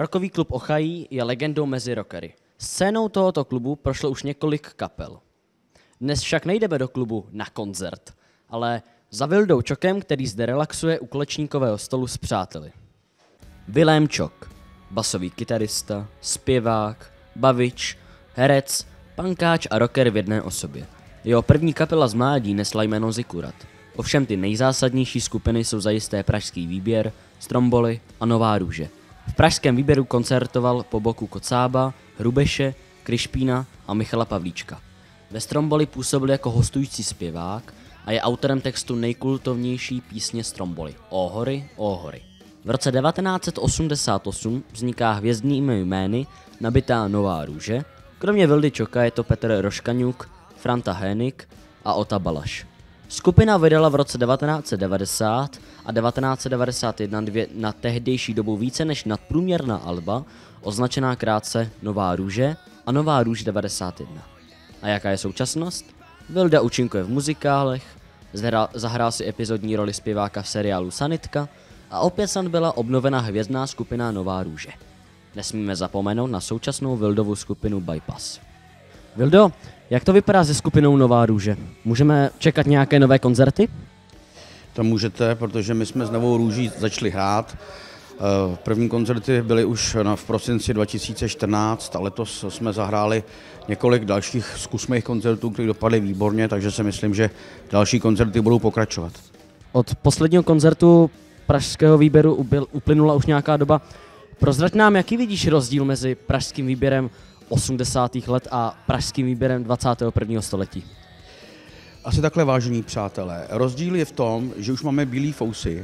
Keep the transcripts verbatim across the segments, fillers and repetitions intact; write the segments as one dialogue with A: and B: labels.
A: Rockový klub Ochají je legendou mezi rockery. Scénou tohoto klubu prošlo už několik kapel. Dnes však nejdeme do klubu na koncert, ale za Vildou Čokem, který zde relaxuje u kolečníkového stolu s přáteli. Vilém Čok, basový kytarista, zpěvák, bavič, herec, pankáč a rocker v jedné osobě. Jeho první kapela z mládí nesla jméno Zikurat. Ovšem ty nejzásadnější skupiny jsou zajisté Pražský výběr, Stromboli a Nová růže. V pražském výběru koncertoval po boku Kocába, Hrubeše, Krišpína a Michala Pavlíčka. Ve Stromboli působil jako hostující zpěvák a je autorem textu nejkultovnější písně Stromboli O hory, o hory. V roce devatenáct set osmdesát osm vzniká hvězdnými jmény nabitá Nová růže, kromě Vildy Čoka je to Petr Roškaňuk, Franta Hénik a Ota Balaš. Skupina vydala v roce devatenáct set devadesát a devatenáct set devadesát jedna dvě na tehdejší dobu více než nadprůměrná alba, označená krátce Nová růže a Nová růž devadesát jedna. A jaká je současnost? Vilda účinkuje v muzikálech, zahrál si epizodní roli zpěváka v seriálu Sanitka a opět snad byla obnovena hvězdná skupina Nová růže. Nesmíme zapomenout na současnou Vildovu skupinu Bypass. Vildo, jak to vypadá se skupinou Nová růže? Můžeme čekat nějaké nové koncerty?
B: To můžete, protože my jsme s Novou růží začali hrát. První koncerty byly už v prosinci dva tisíce čtrnáct a letos jsme zahráli několik dalších zkusných koncertů, které dopadly výborně, takže si myslím, že další koncerty budou pokračovat.
A: Od posledního koncertu pražského výběru uplynula už nějaká doba. Prozrať nám, jaký vidíš rozdíl mezi pražským výběrem osmdesátých let a pražským výběrem dvacátého prvního století?
B: Asi takhle, vážení přátelé. Rozdíl je v tom, že už máme bílý fousy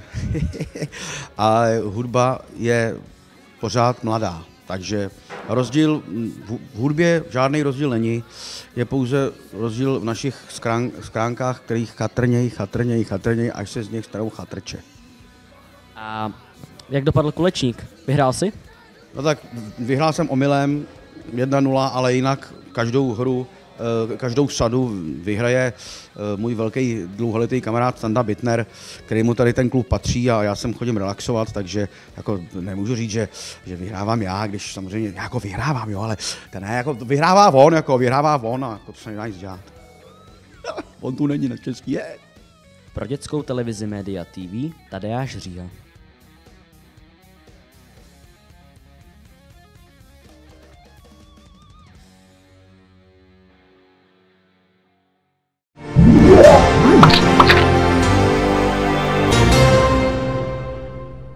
B: a hudba je pořád mladá. Takže rozdíl v hudbě žádný rozdíl není, je pouze rozdíl v našich skrán, skránkách, kterých chatrněj, chatrněj, chatrněj, až se z nich stanou chatrče.
A: A jak dopadl Kulečník? Vyhrál jsi?
B: No tak vyhrál jsem omylem jedna nula, ale jinak každou hru, každou sadu vyhraje můj velký dlouholetý kamarád Standa Bittner, který mu tady ten klub patří a já sem chodím relaxovat, takže jako nemůžu říct, že, že vyhrávám já, když samozřejmě jako vyhrávám, jo, ale ten ne, jako vyhrává on, jako vyhrává on a jako to se nedá nic dělat. On tu není na český, je.
A: Pro dětskou televizi Média T V Tadeáš Říha.